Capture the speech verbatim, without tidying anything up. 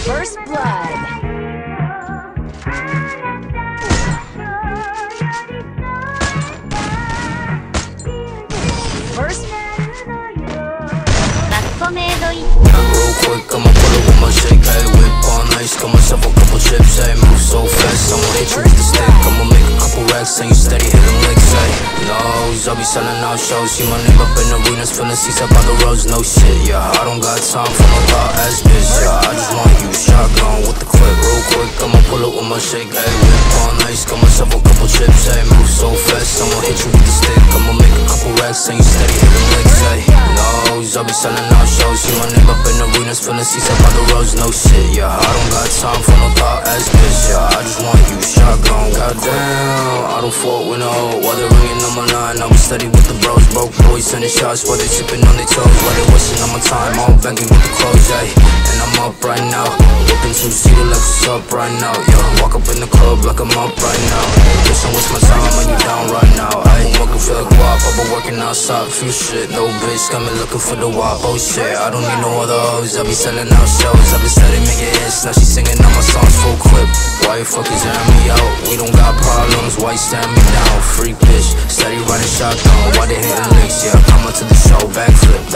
First blood. First. Real quick, I'ma pull up with my shake, hey, whip on ice, got myself a couple chips, hey, move so fast, I'ma hit you with the stick, I'ma make a couple racks, and you steady hit them licks, hey, nose, I'll be selling out shows, see my name up in arenas, filling seats up on the roads, no shit, yeah, I don't got time for no thought ass bitch, yeah, I just want you shotgun with the clip, real quick, I'ma pull up with my shake, hey, whip on ice, got myself a couple chips, hey, move so fast, I'ma hit you with the stick, I'ma make a couple racks, and you steady hit them licks, hey, nose, I'll be selling out shows, see my name up in arenas, filling seats up on the roads, no shit, yeah, I don't got time for no thought ass bitch, yeah, I just want you shotgun, goddamn, I don't fuck with no, while they're ringing on my line, I'll be steady with the bros, broke boys sending shots, while they tipping on their toes, while they wasting on my time, I'm banging with the clothes, ayy, and I'm up right now, whipping two-seater like what's up right now, yeah, walk up in the club like I'm up right now, guess I'm wasting my time, and you down right now, ayy, I'm working for the guap, I've been working outside, few shit, no bitch, got me looking for the wop, oh shit, I don't need no other hoes, I be selling out shows, I be steady making hits, now she singing all my songs full clip, why you fuckers airing me out, we don't got problems, why you stand me down, free bitch, steady running shotgun, why they hitting licks, yeah, come on to the show, backflip.